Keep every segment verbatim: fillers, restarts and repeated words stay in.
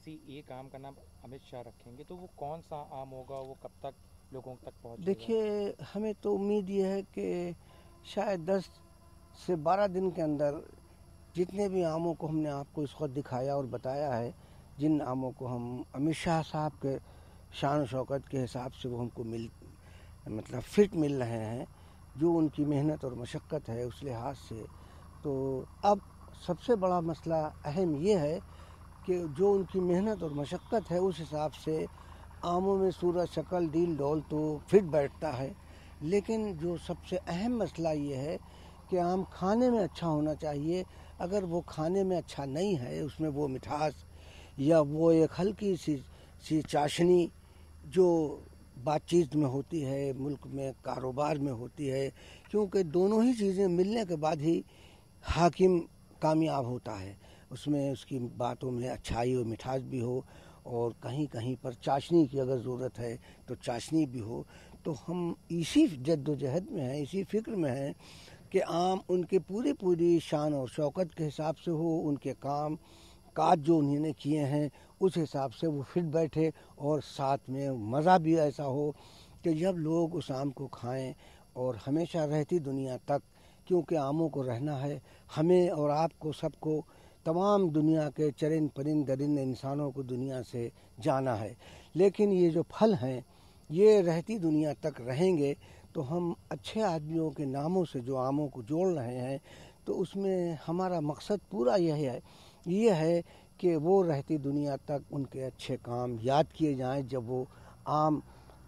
किसी एक आम का नाम अमित शाह रखेंगे तो वो कौन सा आम होगा, वो कब तक लोगों तक पहुंचेगा? देखिए, हमें तो उम्मीद ये है कि शायद दस से बारह दिन के अंदर जितने भी आमों को हमने आपको इस वक्त दिखाया और बताया है, जिन आमों को हम अमित शाह साहब के शान शौकत के हिसाब से वो हमको मिल मतलब फिट मिल रहे हैं, जो उनकी मेहनत और मशक्क़त है उस लिहाज से, तो अब सबसे बड़ा मसला अहम ये है कि जो उनकी मेहनत और मशक्क़त है उस हिसाब से आमों में सूरत शक्ल डील डोल तो फिट बैठता है, लेकिन जो सबसे अहम मसला ये है कि आम खाने में अच्छा होना चाहिए। अगर वो खाने में अच्छा नहीं है, उसमें वो मिठास या वो एक हल्की सी सी चाशनी जो बातचीत में होती है, मुल्क में कारोबार में होती है, क्योंकि दोनों ही चीज़ें मिलने के बाद ही हाकिम कामयाब होता है। उसमें उसकी बातों में अच्छाई और मिठास भी हो, और कहीं कहीं पर चाशनी की अगर ज़रूरत है तो चाशनी भी हो। तो हम इसी जद्दोजहद में हैं, इसी फिक्र में हैं कि आम उनके पूरी पूरी शान और शौकत के हिसाब से हो, उनके काम काज जो उन्होंने किए हैं उस हिसाब से वो फिट बैठे, और साथ में मज़ा भी ऐसा हो कि जब लोग उस आम को खाएं और हमेशा रहती दुनिया तक, क्योंकि आमों को रहना है, हमें और आपको सबको तमाम दुनिया के चरिंद परिंद दरिंद इंसानों को दुनिया से जाना है, लेकिन ये जो फल हैं ये रहती दुनिया तक रहेंगे। तो हम अच्छे आदमियों के नामों से जो आमों को जोड़ रहे हैं, तो उसमें हमारा मकसद पूरा यह है ये है कि वो रहती दुनिया तक उनके अच्छे काम याद किए जाएं। जब वो आम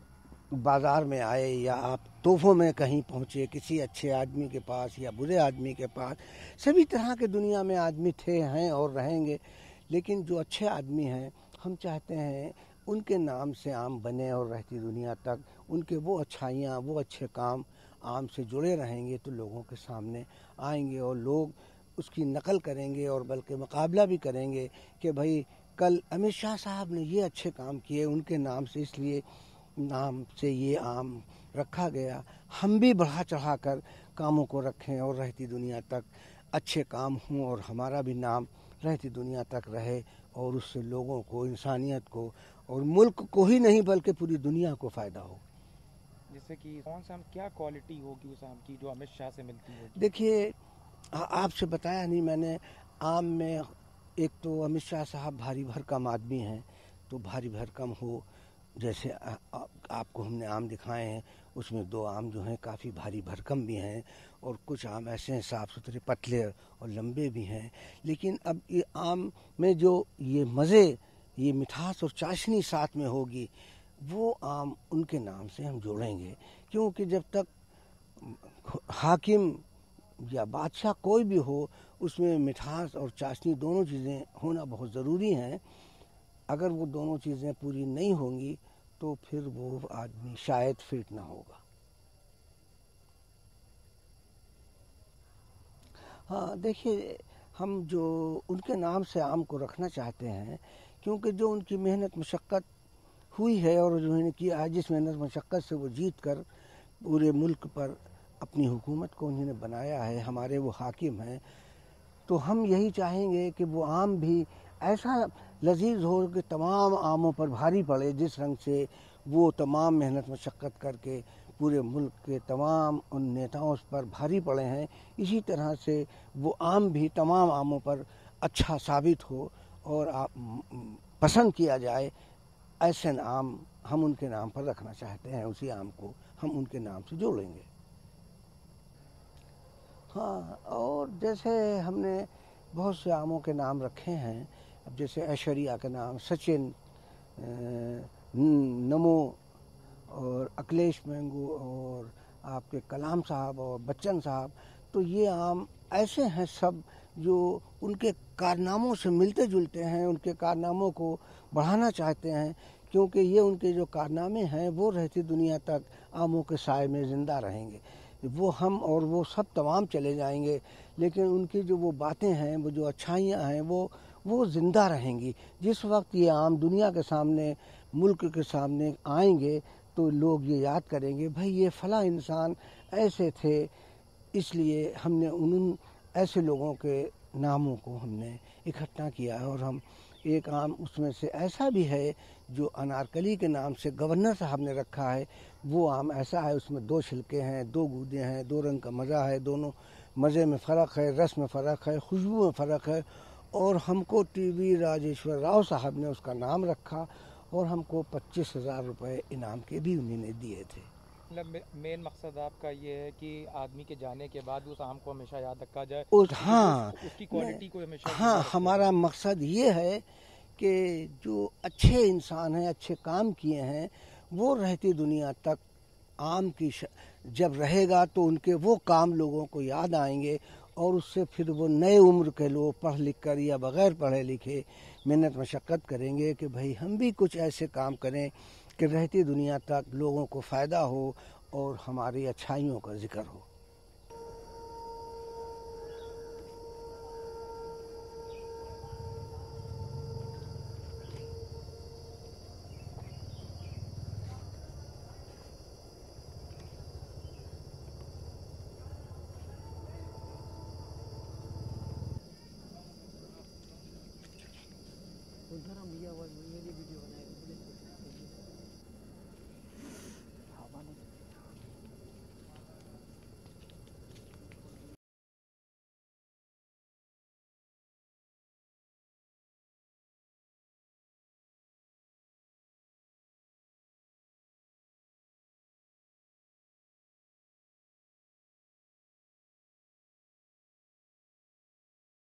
बाज़ार में आए या आप तोहफ़ों में कहीं पहुँचे किसी अच्छे आदमी के पास या बुरे आदमी के पास, सभी तरह के दुनिया में आदमी थे, हैं और रहेंगे, लेकिन जो अच्छे आदमी हैं हम चाहते हैं उनके नाम से आम बने और रहती दुनिया तक उनके वो अच्छाइयाँ, वो अच्छे काम आम से जुड़े रहेंगे तो लोगों के सामने आएंगे और लोग उसकी नकल करेंगे और बल्कि मुकाबला भी करेंगे कि भाई कल अमित शाह साहब ने ये अच्छे काम किए, उनके नाम से इसलिए नाम से ये आम रखा गया, हम भी बढ़ा चढ़ा कर कामों को रखें और रहती दुनिया तक अच्छे काम हों और हमारा भी नाम रहती दुनिया तक रहे, और उससे लोगों को, इंसानियत को और मुल्क को ही नहीं बल्कि पूरी दुनिया को फ़ायदा हो। जैसे कि कौन सा आम, क्या क्वालिटी होगी उस आम की जो अमित शाह से मिलती है? देखिए, आपसे बताया नहीं मैंने, आम में एक तो अमित शाह साहब भारी भरकम आदमी हैं, तो भारी भरकम हो, जैसे आ, आ, आपको हमने आम दिखाए हैं उसमें दो आम जो हैं काफ़ी भारी भरकम भी हैं, और कुछ आम ऐसे हैं साफ़ सुथरे पतले और लंबे भी हैं। लेकिन अब ये आम में जो ये मज़े, ये मिठास और चाशनी साथ में होगी, वो आम उनके नाम से हम जोड़ेंगे, क्योंकि जब तक हाकिम या बादशाह कोई भी हो, उसमें मिठास और चाशनी दोनों चीज़ें होना बहुत ज़रूरी हैं। अगर वो दोनों चीज़ें पूरी नहीं होंगी तो फिर वो आदमी शायद फिट ना होगा। हाँ, देखिए, हम जो उनके नाम से आम को रखना चाहते हैं, क्योंकि जो उनकी मेहनत मशक्क़त हुई है और जो उन्होंने किया है, जिस मेहनत मशक्क़त से वो जीत कर पूरे मुल्क पर अपनी हुकूमत को उन्होंने बनाया है, हमारे वो हाकिम हैं, तो हम यही चाहेंगे कि वो आम भी ऐसा लजीज हो कि तमाम आमों पर भारी पड़े, जिस रंग से वो तमाम मेहनत मशक्क़त करके पूरे मुल्क के तमाम उन नेताओं पर भारी पड़े हैं, इसी तरह से वो आम भी तमाम आमों पर अच्छा साबित हो और आप पसंद किया जाए। ऐसे नाम हम उनके नाम पर रखना चाहते हैं, उसी आम को हम उनके नाम से जोड़ेंगे। हाँ, और जैसे हमने बहुत से आमों के नाम रखे हैं, अब जैसे ऐश्वर्या का नाम सचिन, नमो और अखिलेश मैंगो और आपके कलाम साहब और बच्चन साहब, तो ये आम ऐसे हैं सब जो उनके कारनामों से मिलते जुलते हैं, उनके कारनामों को बढ़ाना चाहते हैं, क्योंकि ये उनके जो कारनामे हैं वो रहती दुनिया तक आमों के साए में ज़िंदा रहेंगे। वो हम और वो सब तमाम चले जाएंगे, लेकिन उनकी जो वो बातें हैं, वो जो अच्छाइयाँ हैं, वो वो ज़िंदा रहेंगी। जिस वक्त ये आम दुनिया के सामने, मुल्क के सामने आएंगे, तो लोग ये याद करेंगे, भाई ये फ़लाँ इंसान ऐसे थे, इसलिए हमने उन ऐसे लोगों के नामों को हमने इकट्ठा किया है और हम ایک आम उसमें से ऐसा भी है जो अनारकली के नाम से गवर्नर साहब ने रखा है। वो आम ऐसा है, उसमें दो छिलके हैं, दो गूदे हैं, दो रंग का मज़ा है, दोनों मज़े में फ़र्क है, रस में फ़र्क है, खुशबू में फ़र्क है। और हमको टीवी राजेश्वर राव साहब ने उसका नाम रखा और हमको पच्चीस हज़ार रुपये इनाम के भी उन्होंने दिए थे। मतलब मेन मकसद आपका ये है कि आदमी के जाने के बाद उस आम को हमेशा याद रखा जाए, उस हाँ उस, उसकी क्वालिटी को हमेशा हाँ हमारा मकसद ये है कि जो अच्छे इंसान हैं, अच्छे काम किए हैं, वो रहती दुनिया तक आम की श... जब रहेगा तो उनके वो काम लोगों को याद आएंगे और उससे फिर वो नए उम्र के लोग पढ़ लिख कर या बग़ैर पढ़े लिखे मेहनत मशक्क़त करेंगे कि भाई हम भी कुछ ऐसे काम करें कि रहती दुनिया तक लोगों को फ़ायदा हो और हमारी अच्छाइयों का जिक्र हो।